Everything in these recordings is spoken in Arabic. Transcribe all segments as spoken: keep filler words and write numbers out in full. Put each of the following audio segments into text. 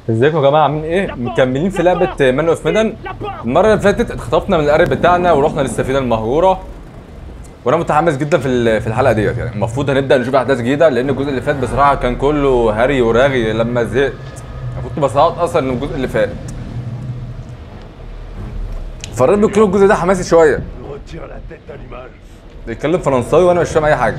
ازيكم يا جماعه عاملين ايه؟ مكملين في لعبه مان اوف ميدان. المره اللي فاتت اتخطفنا من القارب بتاعنا ورحنا للسفينه المهجوره، وانا متحمس جدا في في الحلقه ديت. يعني المفروض هنبدا نشوف احداث جديده، لان الجزء اللي فات بصراحه كان كله هري ورغي. لما زهقت انا كنت بصعد اصلا من الجزء اللي فات، فريت بكل الجزء ده حماسي شويه. بيتكلم فرنساوي وانا مش فاهم اي حاجه.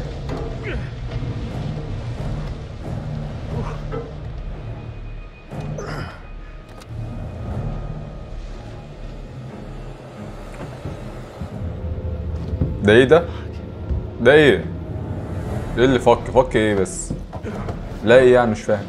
ده ايه ده؟ ده ايه؟ ايه اللي فك فك ايه بس؟ لا ايه يعني مش فاهم.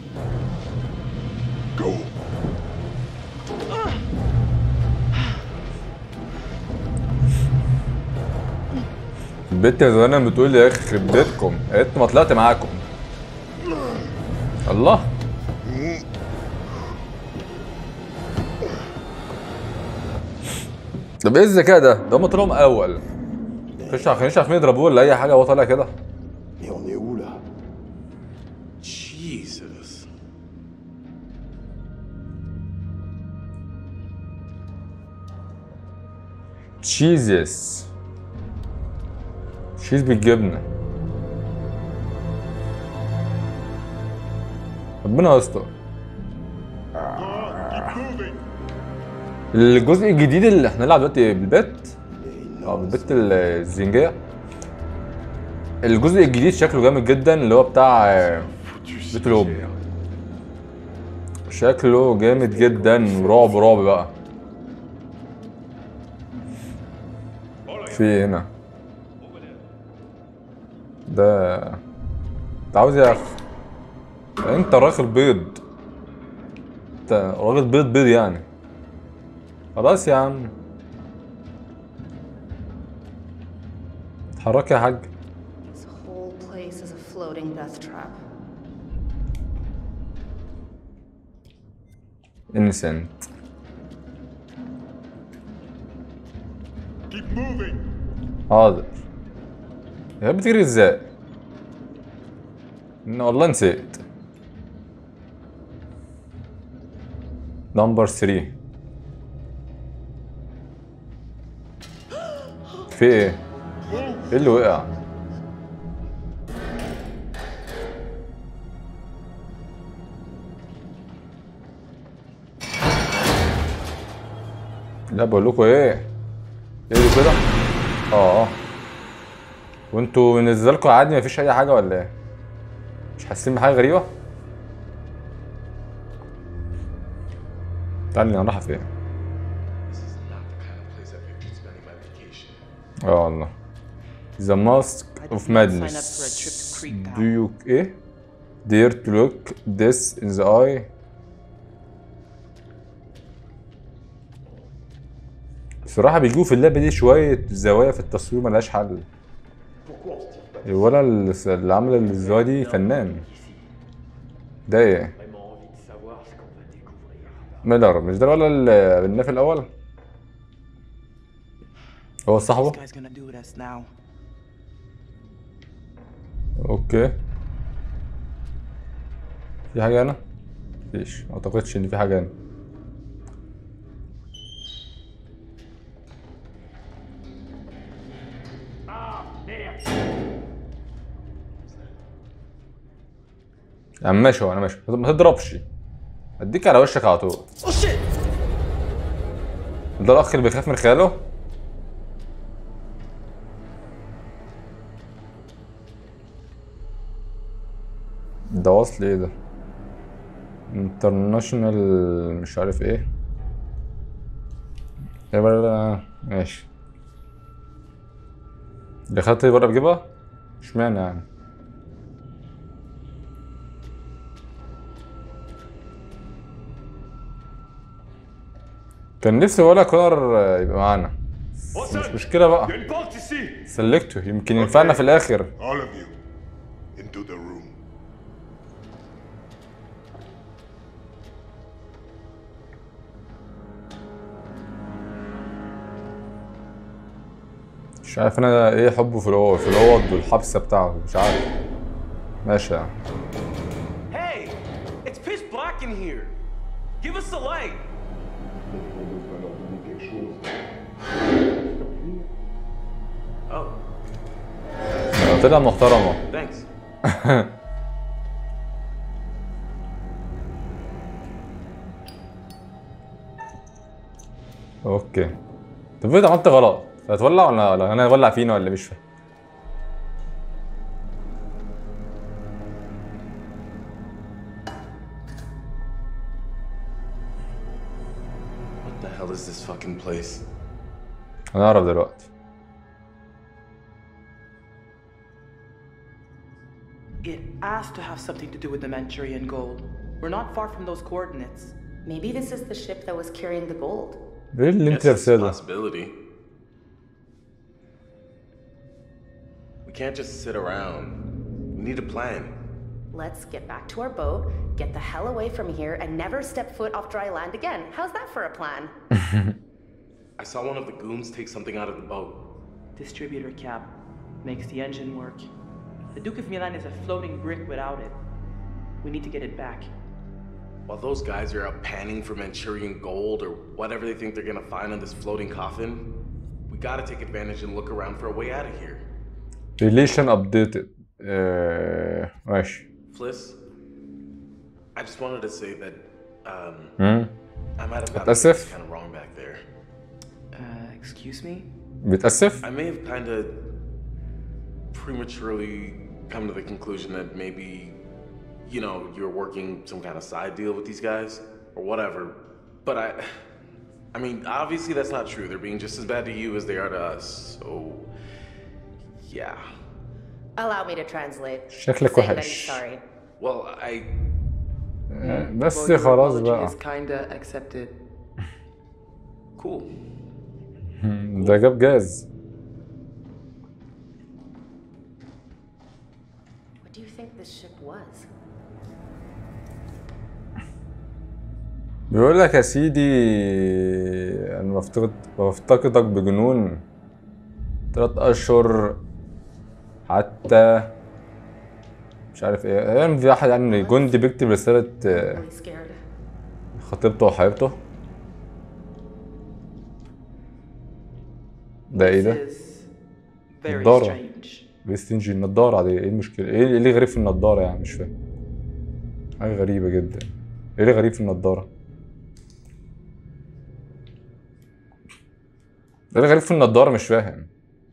البت يا زمان بتقول لي يا اخي يخرب بيتكم، قالت ما طلعت معاكم. الله. طب ايه الذكاء ده؟ ده هم طلعوا اول. مش عارفين مش عارفين يضربوه ولا اي حاجه، هو طالع كده. تشيزس تشيز بالجبنه. ربنا يستر. الجزء الجديد اللي احنا نلعب دلوقتي بالبيت، اه بالبيت الزنجيه. الجزء الجديد شكله جامد جدا، اللي هو بتاع بيت الأم. شكله جامد جدا ورعب رعب بقى. في ايه هنا؟ ده انت عاوز يا اخي؟ انت راجل بيض، انت راجل بيض بيض يعني. خلاص يا عم اتحرك يا حاج. innocent. حاضر. هي بتجري ازاي؟ والله نسيت. نمبر ثلاثة. في ايه؟ ايه اللي وقع؟ لا بقول لكم ايه؟ ايه اللي كده؟ اه وانتوا بالنسبه لكم عادي مفيش اي حاجه ولا ايه؟ مش حاسين بحاجه غريبه؟ تعالي انا رايحه فين؟ اه والله. The mask of madness. Do you ايه؟ Dare to look this in the eye. بصراحة بيجوا في اللعبة دي شوية زوايا في التصوير ملهاش حل. الولا اللي عامل الزوايا دي فنان. ده ايه؟ ميلر مش ده ولا اللي في الأول؟ هو صاحبه؟ اوكي. في حاجة هنا؟ مفيش، معتقدش إن في حاجة هنا. يا عم ماشي، هو انا ماشي، ما تضربش، اديك على وشك على طول. ده الاخ اللي بيخاف من خياله. ده وصل ايه ده؟ انترناشونال مش عارف ايه. ايه ماشي. اللي خدت بره بجيبها؟ اشمعنى يعني؟ كان نفسي ولا كونر يبقى معانا، مش مشكلة بقى. سلكته يمكن ينفعنا في الآخر. مش عارف انا ايه حبه في الاوض في الاوض والحبسة بتاعته، مش عارف. ماشي يعني. Give us the light. Oh. طلع محترمة. Thanks. اوكي. طب افرض عملت غلط، هتولع ولا ولا انا هولع فينا ولا مش فاهم؟ What the hell is this fucking place? هنعرف دلوقتي. It has to have something to do with the Manchurian gold. We're not far from those coordinates. Maybe this is the ship that was carrying the gold. ايه اللي انت لابساه ده؟ Possibility. We can't just sit around. We need a plan. Let's get back to our boat, get the hell away from here, and never step foot off dry land again. How's that for a plan? I saw one of the goons take something out of the boat. Distributor cap makes the engine work. The Duke of Medan is a floating brick without it. We need to get it back. While those guys are out panning for Manchurian gold or whatever they think they're gonna find on this floating coffin, we gotta take advantage and look around for a way out of here. Relation updated. Uh, ماشي. Fliss, I just wanted to say that um, امم I might have gotten بتأسف. things kind of wrong back there. Uh, excuse me? بتأسف؟ I may have kind of prematurely come to the conclusion that maybe, you know, you're working some kind of side deal with these guys or whatever. But I, I mean, obviously that's not true. They're being just as bad to you as they are to us. So, yeah. Allow me to translate. شكلك Saying that he's وحش. sorry. Well, I. بس Well, your خلاص apology بقى. is kinda accepted. Cool. ده جاب جاز. What do you think this ship was? بيقول لك يا سيدي انا بفتقد بفتقدك بجنون تلات اشهر حتى مش عارف ايه يعني في واحد يعني جندي بيكتب رسالة Really scared. خطيبته وحبيبته. ده ايه ده؟ This is very نضارة. strange. بيستنجي النضارة عادية، ايه المشكلة؟ ايه ايه اللي غريب في النضارة يعني مش فاهم. حاجة غريبة جدا. ايه اللي غريب في النضارة؟ ايه اللي غريب في النضارة مش فاهم.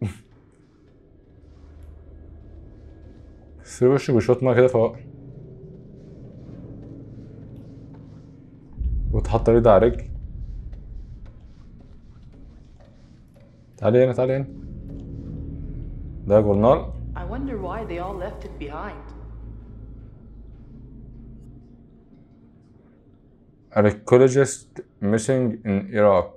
بس وشك بشوية مية كده فوق. وتحط ايدها على رجل. تعالي هنا تعالي هنا. ده جورنال. I wonder why they all left it behind. Archaeologist missing in Iraq.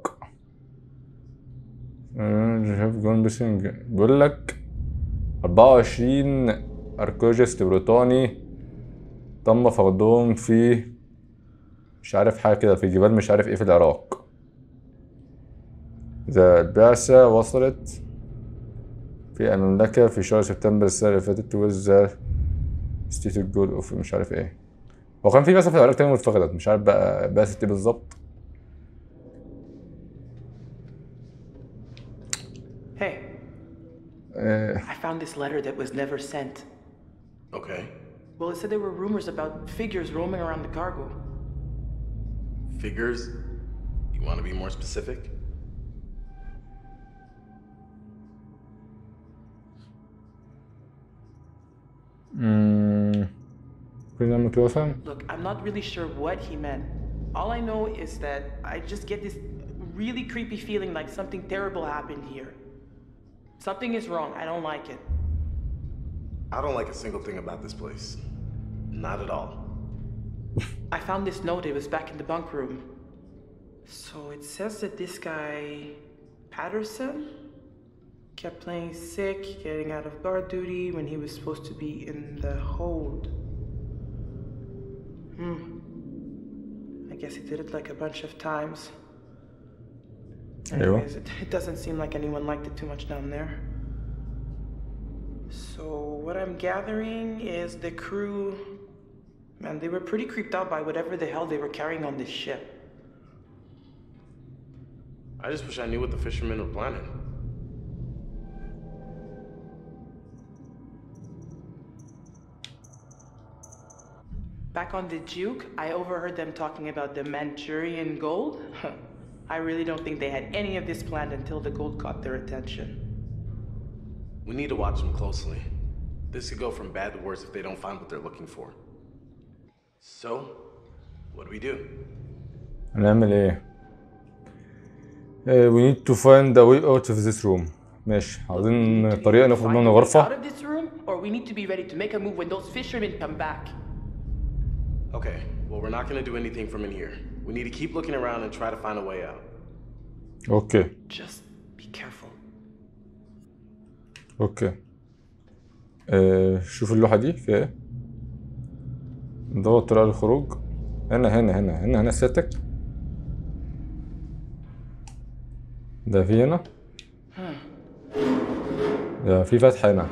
have gone missing. بيقول لك أربعة وعشرين archaeologist بريطاني تم فقدهم في مش عارف حاجة كده في جبال مش عارف ايه في العراق. إذا البعثة وصلت في المملكة في شهر سبتمبر السنة اللي فاتت with the stated goal of مش عارف ايه. هو كان في بعثة في العراق تاني واتفقدت مش عارف بقى بعثة ايه بالظبط. Hey, Uh, I found this letter that was never sent. Okay. Well, it said there were rumors about figures roaming around the cargo. Figures? You want to be more specific? mm, Look, I'm not really sure what he meant. All I know is that I just get this really creepy feeling like something terrible happened here. Something is wrong. I don't like it. I don't like a single thing about this place. Not at all. I found this note. It was back in the bunk room. So it says that this guy, Patterson, kept playing sick, getting out of guard duty when he was supposed to be in the hold. Hmm. I guess he did it like a bunch of times. Anyways, it, it doesn't seem like anyone liked it too much down there. So what I'm gathering is the crew Man, they were pretty creeped out by whatever the hell they were carrying on this ship. I just wish I knew what the fishermen were planning. Back on the Juke, I overheard them talking about the Manchurian gold. I really don't think they had any of this planned until the gold caught their attention. We need to watch them closely. This could go from bad to worse if they don't find what they're looking for. So, what do we do? هنعمل ايه؟ Uh, we need to find a way out of this room. ماشي، عاوزين طريقة نخرج من الغرفة. Out of this room, or we need to be ready to make a move when those fishermen come back. Okay, well we're not gonna do anything from in here. We need to keep looking around and try to find a way out. اوكي. Just be careful. اوكي. uh, شوف اللوحة دي فيها ايه؟ ندور طريقة للخروج. هنا هنا هنا هنا هنا سيادتك. ده في هنا. ده في فتح هنا.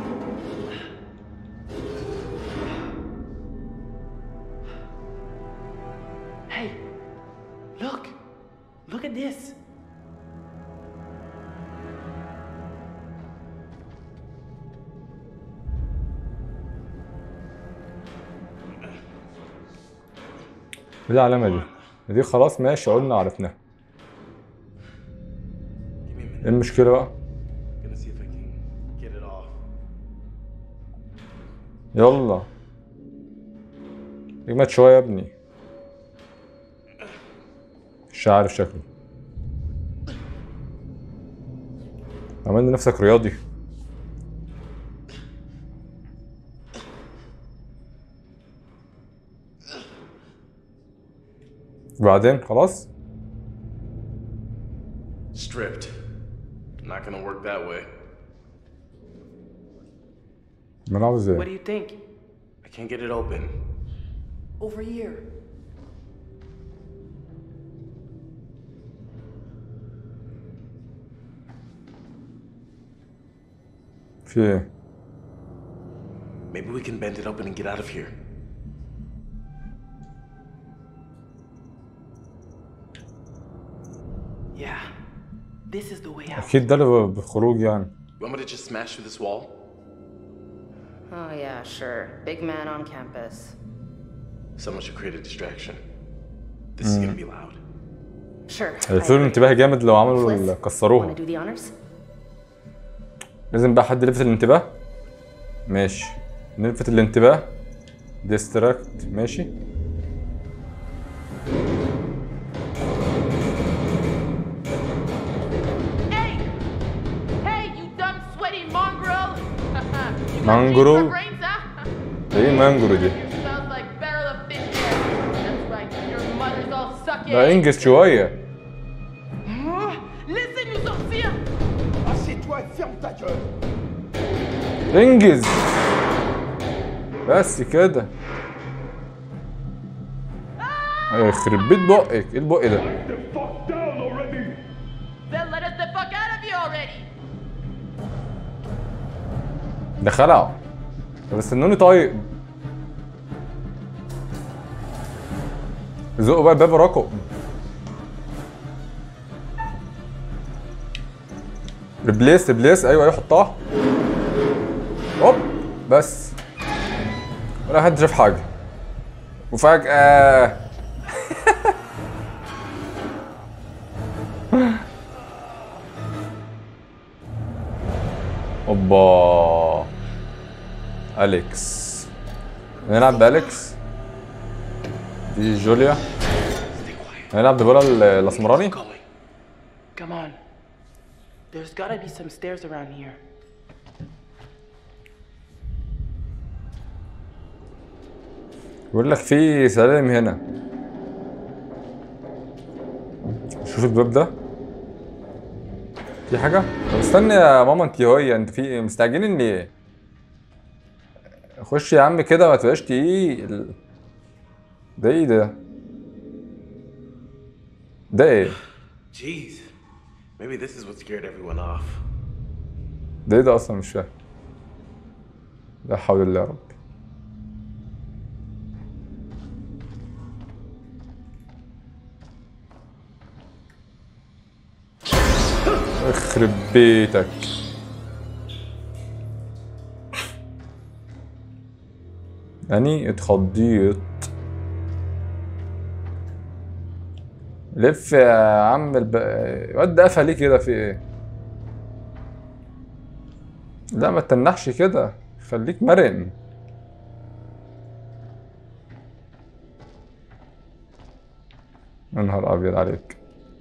Hey, look, look at this. ايه العلامة دي؟ دي خلاص ماشي قلنا عرفناها. ايه المشكلة بقى؟ يلا اجمد شوية يا ابني. مش عارف شكله. عملت نفسك رياضي. وبعدين خلاص؟ Stripped. Not gonna work that way. بنلعب ازاي؟ What do you think? I can't get it open. Over here. في ايه؟ Maybe we can bend it open and get out of here. Yeah, this is the way out. اكيد ده اللي بالخروج يعني. You want me to just smash through this wall? Oh, yeah, sure. Big man on campus. Someone should create a distraction. This is gonna be loud. Sure. هيقفلوا الانتباه جامد لو عملوا Wanna كسروها. do the honors? لازم بقى حد يلفت الانتباه. ماشي. نلفت الانتباه. ديستراكت ماشي. Hey! Hey, you dumb sweaty mongrel! You got Mongrel? cheese for brains, huh? ايه مانجرو دي؟ Smells like barrel of fish here. That's right, your mother's all sucky. لا انجز شوية. Laissez nous sortir! Assieds-toi et ferme ta gueule. انجز. بس كده. يخرب بيت بقك، ايه البق ده؟ The fuck down already. Then let us the fuck out of here already! ده خلعوا. طب استنوني طيب. زقوا بقى الباب وراكم. ريبليس ريبليس ايوه ايوه حطها. هوب بس. ولا حد شاف حاجة. وفجأة اوبا أليكس. نلعب بأليكس. دي جوليا. نلعب دبولا الأسمراني. Come on. There's gotta be some stairs around here. بيقول لك في سلالم هنا. شوف الباب ده. في حاجة؟ طب استنى يا ماما انت هوية، انت في مستعجلين ليه؟ خش يا عم كده ما تبقاش تقيل. ده ايه ده؟ ده ايه؟ Jeez. Maybe this is what scared everyone off. ده ايه ده اصلا مش فاهم. لا حول الله يا رب. يخرب بيتك. يعني اتخضيت. لف يا عم الب... الواد ده قفل ليه كده؟ في ايه؟ لا ما تتنحش كده، خليك مرن. يا نهار ابيض عليك.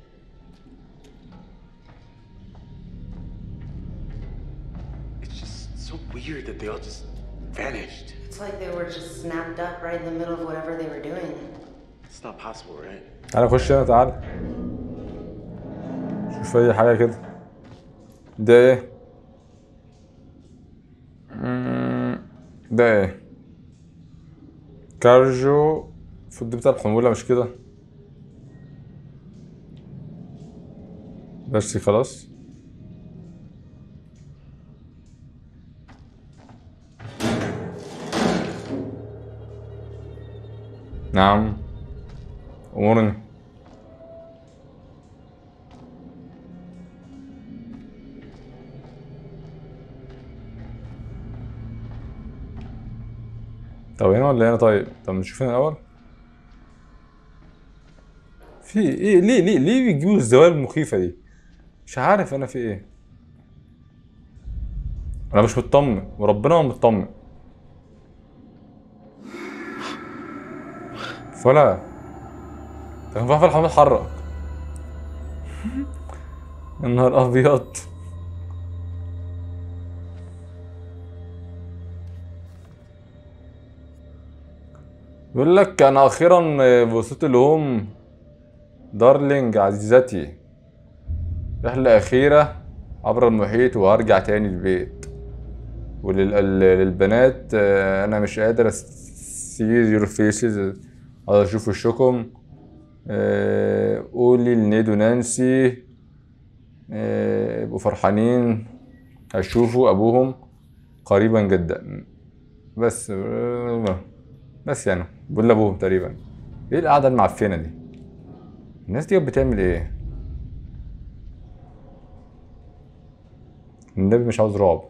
It's just so weird that they all just vanished. It's like they were just snapped up right in the middle of whatever they were doing. It's not possible, right? تعالى خش هنا، تعالى شوف اي حاجة كده. ده ايه؟ مم، ده ايه؟ كارجو فود بتاع الحمولة مش كده؟ بس خلاص. نعم أمورني. طب هنا ولا هنا؟ طيب طب نشوف هنا الأول. في ايه؟ ليه ليه ليه بيجيبوا الزوايا المخيفة دي؟ مش عارف انا في ايه. انا مش مطمن وربنا ما مطمن. فلا كان في الحمام اتحرك. يا نهار ابيض. بيقول لك انا اخيرا وصلت لهم دارلينج عزيزتي، رحلة أخيرة عبر المحيط وهرجع تاني البيت. وللبنات أنا مش قادر see your faces، عايز أشوف وشكم. قولي لنيد ونانسي يبقوا فرحانين هيشوفوا أبوهم قريبا جدا. بس بس يعني بقول لأبوهم تقريبا. إيه القعدة المعفنة دي؟ الناس دي بتعمل إيه؟ النبي مش عاوز رعب.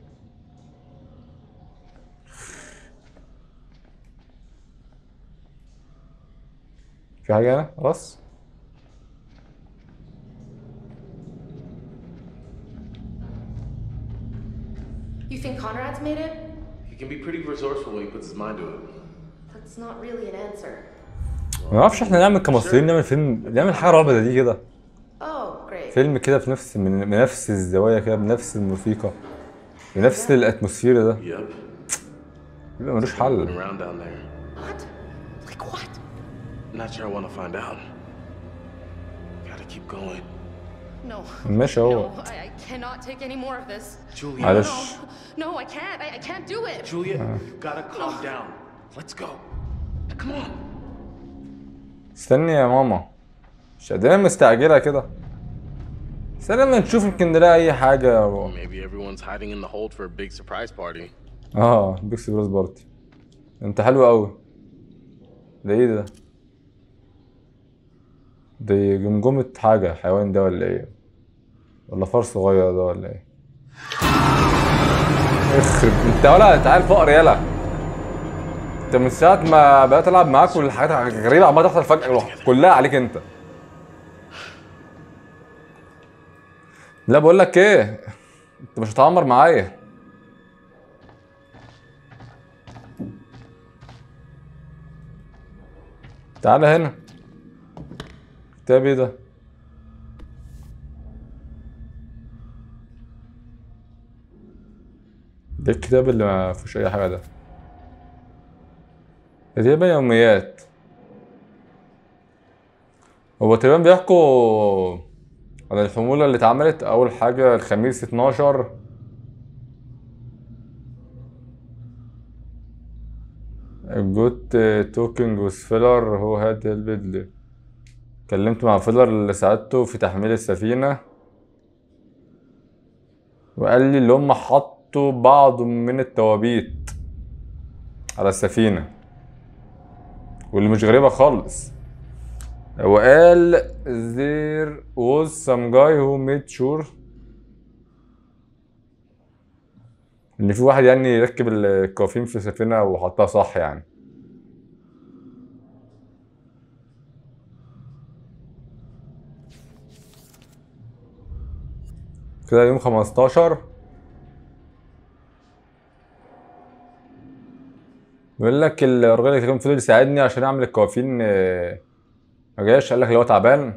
في حاجة هنا؟ خلاص. You think Conrad's made it? He can be pretty resourceful when he puts his mind to it. That's not really an answer. ما نعرفش احنا نعمل كمصريين نعمل فيلم، نعمل حاجة رعب زي دي كده. Oh, great. فيلم كده في نفس من بنفس الزوايا كده، بنفس الموسيقى، بنفس الاتموسفير ده. Yep. يبقى ملوش حل. Around down there. What? Like what? Not sure I want to find out. Gotta keep going. No. ماشي اهو. No, I, I cannot take any more of this. Julia. معلش. No, no, I can't. I, I can't do it. Julia, you gotta calm down. Let's go. Come on. استني يا ماما، مش قادرين مستعجلة كده. استنى لما نشوف يمكن نلاقي أي حاجة. Maybe everyone's hiding in the hold for a big surprise party. اه بيج سبرايز بارتي. انت حلو قوي. ده ايه ده؟ دي جمجمة حاجة، حيوان ده ولا ايه؟ ولا فار صغير ده ولا ايه؟ اخرب انت ولا تعال فقر يلا. انت من ساعة ما بقيت العب معاك والحاجات غريبة عمالة تحصل فجأة كلها عليك انت. لا بقول لك ايه؟ انت مش هتعمر معايا. تعالى هنا. كتاب ايه ده؟ ده الكتاب اللي ما فيهوش اي حاجه ده. ده تقريبا يوميات. هو تقريبا بيحكوا عن الحمولة اللي اتعملت أول حاجة الخميس اتناشر. جوت توكينج وذ فيلر هو هاد هيلبد. اتكلمت مع فيلر اللي ساعدته في تحميل السفينة، وقال لي اللي هم حطوا بعض من التوابيت على السفينة، واللي مش غريبة خالص. وقال there was some guy who made sure ان في واحد يعني يركب الكوافين في سفينه وحطها صح يعني. كده يوم خمستاشر. بيقول لك الراجل اللي كان فضل يساعدني عشان اعمل الكوافين آه، ما جاش، قال لك اللي هو تعبان.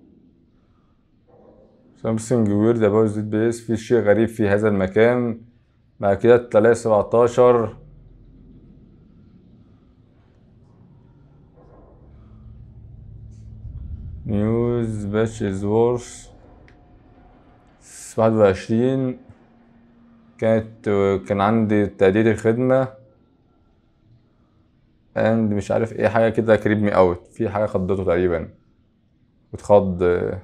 something weird about this place، في شيء غريب في هذا المكان. بعد كده تلاقي سبعتاشر. نيوز باتش از وورث. واحد وعشرين كانت كان عندي تجديد الخدمة and مش عارف ايه حاجة كده كريب مي اوت، في حاجة خضته تقريبا بتخض.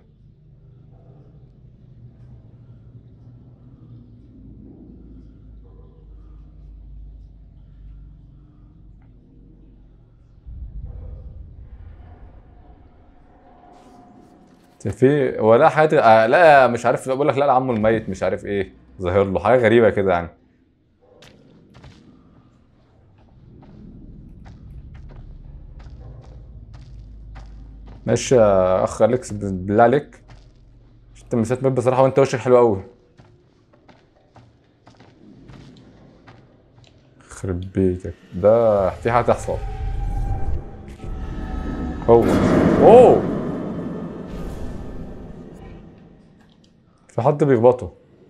في ولا حاجة آه لا مش عارف، بقول لك لا عمه الميت مش عارف ايه ظاهر له حاجة غريبة كده يعني. ماشي يا اخ اليكس بالله عليك، انت مسات ميت بصراحة وانت وشك حلو قوي. يخرب بيتك، ده في حاجة تحصل. اوه اوه في حد بيخبطه.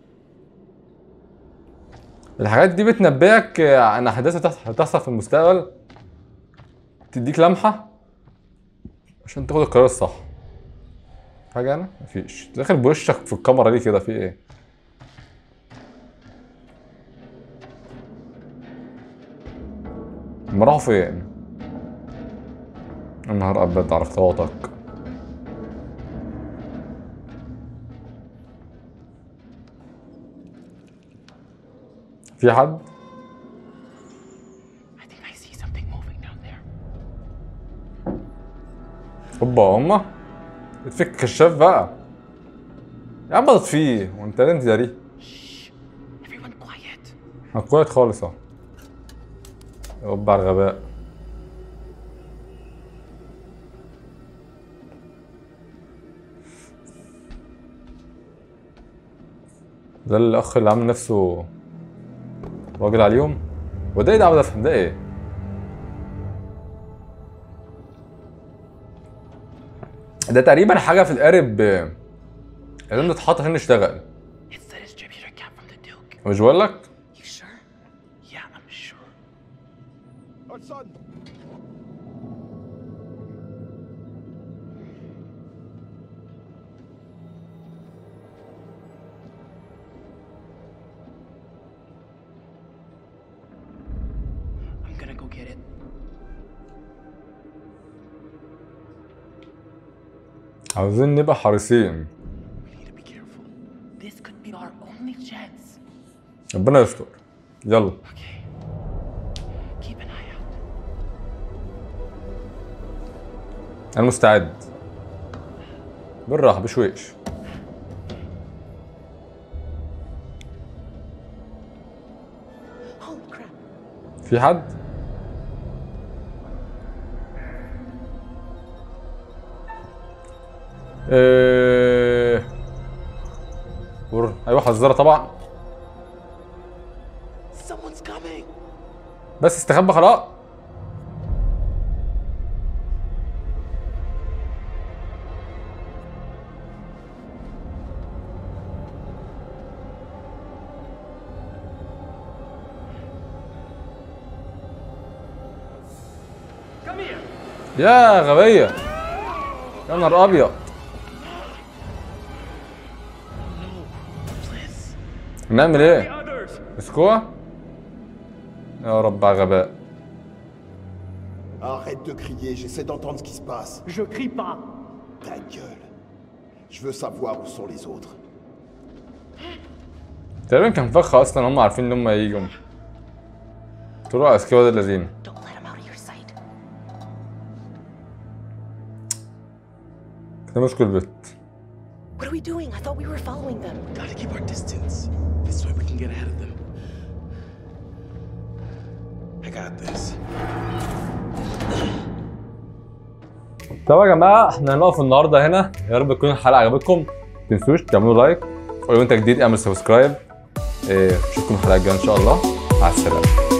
الحاجات دي بتنبئك عن احداث هتحصل في المستقبل، تديك لمحة عشان تاخد القرار الصح. حاجة انا مفيش، داخل بوشك في الكاميرا دي كده، في ايه؟ هما راحوا فين؟ النهار ابيض على خطواتك. في حد؟ اوبا هما؟ اتفك كشاف بقى يا عم، اطفيه وانت انت داري. كويت خالص اهو. اوبا على الغباء. ده الاخ اللي عامل نفسه راجل عليهم، وده ايه ده؟ عاوز افهم ده ايه؟ ده تقريبا حاجه في القارب لازم تتحط عشان نشتغل. مش بقول لك؟ عاوزين نبقى حريصين. ربنا يستر. يلا انا مستعد. بالراحه بشويش. في حد؟ ايه ايوه حذره طبعا. بس استخبى خلاص. يا غبية يا نهار ابيض. نعمل ايه؟ مسكوها؟ يا رب على غباء. Arrête de crier, j'essaie d'entendre ce qui se passe. Je crie pas. Ta gueule. Je veux savoir où sont les autres. تقريبا كان فخ اصلا، هم عارفين ان هم هيجوا. طلعوا اذكياء ولاد الذين. كده مشكل البيت. What are we doing? I thought we were following them. Gotta keep our distance. This way we can get ahead of them. got this. طب يا جماعه احنا هنقف النهارده هنا، يا رب تكون الحلقه عجبتكم. ما تنسوش تعملوا لايك، ولو انت جديد اعمل سبسكرايب. اشوفكم الحلقه الجايه ان شاء الله. مع السلامه.